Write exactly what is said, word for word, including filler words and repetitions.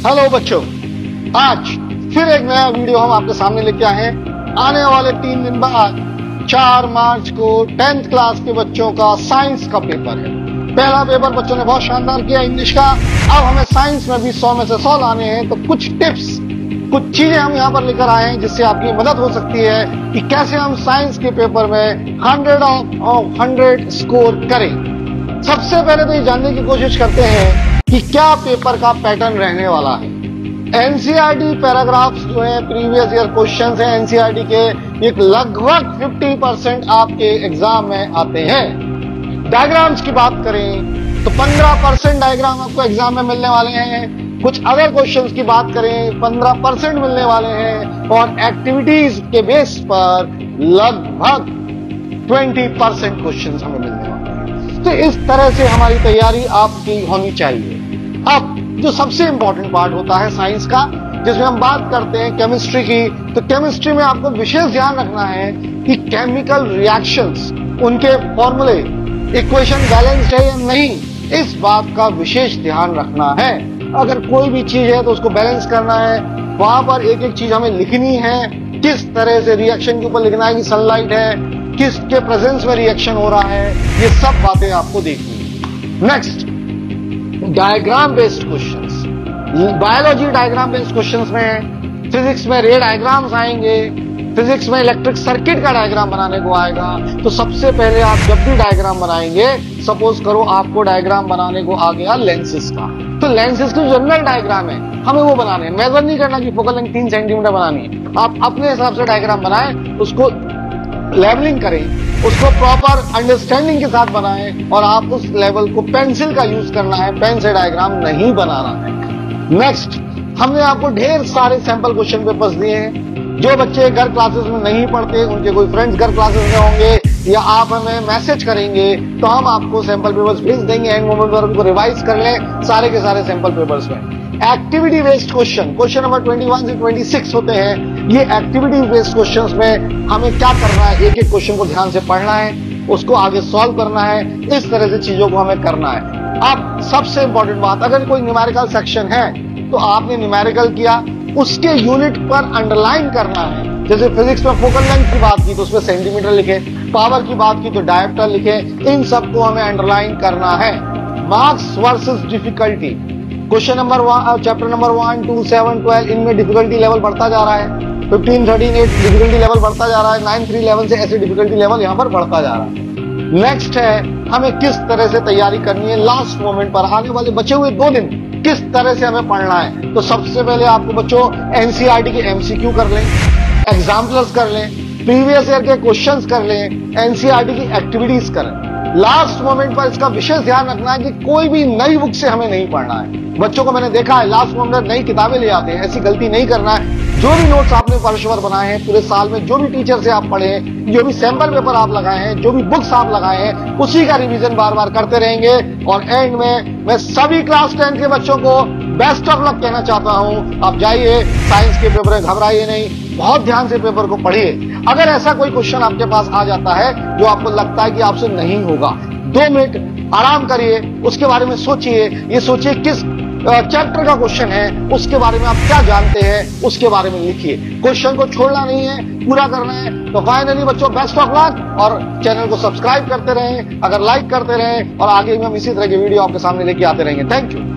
Hello बच्चों, आज फिर एक नया वीडियो हम आपके सामने लेके आए हैं। आने वाले तीन दिन बाद चार मार्च को टेंथ क्लास के बच्चों का साइंस का पेपर है। पहला पेपर बच्चों ने बहुत शानदार किया इंग्लिश का। अब हमें साइंस में भी सौ में से सौ लाने हैं, तो कुछ टिप्स, कुछ चीजें हम यहाँ पर लेकर आए हैं जिससे आपकी मदद हो सकती है कि कैसे हम साइंस के पेपर में हंड्रेड ऑफ हंड्रेड स्कोर करें। सबसे पहले तो ये जानने की कोशिश करते हैं कि क्या पेपर का पैटर्न रहने वाला है। एनसीईआरटी पैराग्राफ्स जो है प्रीवियस ईयर क्वेश्चंस हैं एनसीईआरटी के, एक लगभग पचास परसेंट आपके एग्जाम में आते हैं। डायग्राम्स की बात करें तो पंद्रह परसेंट डायग्राम आपको एग्जाम में मिलने वाले हैं। कुछ अदर क्वेश्चंस की बात करें पंद्रह परसेंट मिलने वाले हैं, और एक्टिविटीज के बेस पर लगभग बीस परसेंट क्वेश्चंस हमें मिलने वाले हैं। तो इस तरह से हमारी तैयारी आपकी होनी चाहिए। अब जो सबसे इंपॉर्टेंट पार्ट होता है साइंस का, जिसमें हम बात करते हैं केमिस्ट्री की, तो केमिस्ट्री में आपको विशेष ध्यान रखना है कि केमिकल रिएक्शंस, उनके फॉर्मूले, इक्वेशन बैलेंस्ड है या नहीं, इस बात का विशेष ध्यान रखना है। अगर कोई भी चीज है तो उसको बैलेंस करना है, वहां पर एक एक चीज हमें लिखनी है। किस तरह से रिएक्शन के ऊपर लिखना है कि सनलाइट है, किसके प्रेजेंस में रिएक्शन हो रहा है, ये सब बातें आपको देखनी है। Next, diagram based questions. Biology diagram based questions में, फिजिक्स में रे डायग्राम्स आएंगे, फिजिक्स में इलेक्ट्रिक सर्किट का डायग्राम बनाने को आएगा। तो सबसे पहले आप जब भी डायग्राम बनाएंगे, सपोज करो आपको डायग्राम बनाने को आ गया लेंसेज का, तो लेंसेज की जनरल डायग्राम है, हमें वो बनाने हैं। मेजर नहीं करना कि फोकल लेंथ तीन सेंटीमीटर बनानी है, आप अपने हिसाब से डायग्राम बनाएं, उसको लेवलिंग करें, उसको प्रॉपर अंडरस्टैंडिंग के साथ बनाएं, और आप उस लेवल को पेंसिल का यूज करना है, पेन से डायग्राम नहीं बनाना है। नेक्स्ट, हमने आपको ढेर सारे सैंपल क्वेश्चन पेपर्स दिए हैं। जो बच्चे घर क्लासेस में नहीं पढ़ते, उनके कोई फ्रेंड्स घर क्लासेस में होंगे, या आप हमें मैसेज करेंगे तो हम आपको सैंपल पेपर्स भेज देंगे। एंड मोमेंट पर उनको रिवाइज कर लें सारे के सारे सैंपल पेपर्स में। Activity based question, question number इक्कीस से छब्बीस होते हैं। ये एक्टिविटी बेस्ड क्वेश्चंस में हमें क्या करना है, एक एक क्वेश्चन को ध्यान से पढ़ना है, उसको आगे सॉल्व करना है, इस तरह से चीजों को हमें करना है। अब सबसे इंपॉर्टेंट बात, अगर कोई न्यूमेरिकल सेक्शन है तो आपने न्यूमेरिकल किया, उसके यूनिट पर अंडरलाइन करना है। जैसे फिजिक्स में फोकल लेंथ की बात की तो उसमें सेंटीमीटर लिखे, पावर की बात की तो डायोप्टर लिखे, इन सबको हमें अंडरलाइन करना है। Marks versus difficulty, question number one, chapter number one two seven twelve, इनमें डिफिकल्टी लेवल बढ़ता जा रहा है। Fifteen thirteen eight difficulty level बढ़ता जा रहा है। नाइन थ्री इलेवन से ऐसे डिफिकल्टी लेवल यहाँ पर बढ़ता जा रहा है। नेक्स्ट है हमें किस तरह से तैयारी करनी है लास्ट मोमेंट पर, आने वाले बचे हुए दो दिन किस तरह से हमें पढ़ना है। तो सबसे पहले आपको बच्चों एनसीईआरटी के एमसीक्यू कर लें, एग्जाम्पल्स कर लें, प्रीवियस ईयर के क्वेश्चंस कर लें, एनसीईआरटी की एक्टिविटीज करें। लास्ट मोमेंट पर इसका विशेष ध्यान रखना है कि कोई भी नई बुक से हमें नहीं पढ़ना है। बच्चों को मैंने देखा है लास्ट मोमेंट पर नई किताबें ले आते हैं, ऐसी गलती नहीं करना है। जो भी नोट्स आपने वर्षभर बनाए हैं पूरे साल में, जो भी टीचर से आप पढ़े हैं, जो भी सैंपल पेपर आप लगाए हैं, जो भी बुक्स आप लगाए हैं, उसी का रिवीजन बार बार करते रहेंगे। और एंड में मैं सभी क्लास टेंथ के बच्चों को बेस्ट ऑफ लक कहना चाहता हूं। आप जाइए साइंस के पेपर में, घबराइए नहीं, बहुत ध्यान से पेपर को पढ़िए। अगर ऐसा कोई क्वेश्चन आपके पास आ जाता है जो आपको लगता है कि आपसे नहीं होगा, दो मिनट आराम करिए, उसके बारे में सोचिए, ये सोचिए किस चैप्टर का क्वेश्चन है, उसके बारे में आप क्या जानते हैं, उसके बारे में लिखिए। क्वेश्चन को छोड़ना नहीं है, पूरा करना है। तो फाइनली बच्चों बेस्ट ऑफ लक, और चैनल को सब्सक्राइब करते रहें, अगर लाइक करते रहें, और आगे भी हम इसी तरह की वीडियो आपके सामने लेके आते रहेंगे। Thank you.